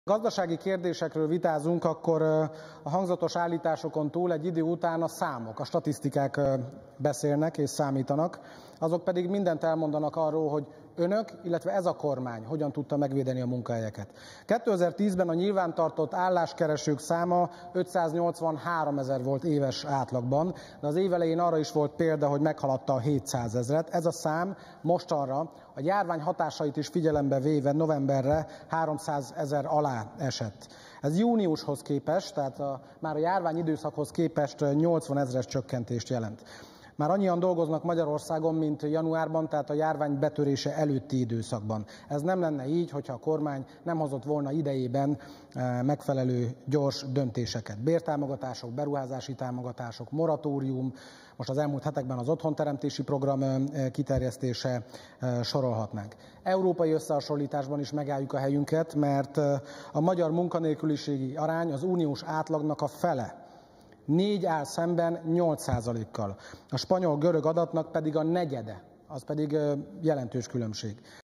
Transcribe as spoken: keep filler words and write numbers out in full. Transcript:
Gazdasági kérdésekről vitázunk, akkor a hangzatos állításokon túl egy idő után a számok, a statisztikák beszélnek és számítanak, azok pedig mindent elmondanak arról, hogy önök, illetve ez a kormány hogyan tudta megvédeni a munkahelyeket. kétezer-tízben a nyilvántartott álláskeresők száma ötszáznyolcvanháromezer volt éves átlagban, de az év elején arra is volt példa, hogy meghaladta a hétszázezret. Ez a szám mostanra a járvány hatásait is figyelembe véve novemberre háromszázezer alá esett. Ez júniushoz képest, tehát a, már a járvány időszakhoz képest nyolcvanezres csökkentést jelent. Már annyian dolgoznak Magyarországon, mint januárban, tehát a járvány betörése előtti időszakban. Ez nem lenne így, hogyha a kormány nem hozott volna idejében megfelelő gyors döntéseket. Bértámogatások, beruházási támogatások, moratórium, most az elmúlt hetekben az otthonteremtési program kiterjesztése, sorolhatnánk. Európai összehasonlításban is megálljuk a helyünket, mert a magyar munkanélküliségi arány az uniós átlagnak a fele. Négy áll szemben nyolc százalékkal. A spanyol-görög adatnak pedig a negyede, az pedig jelentős különbség.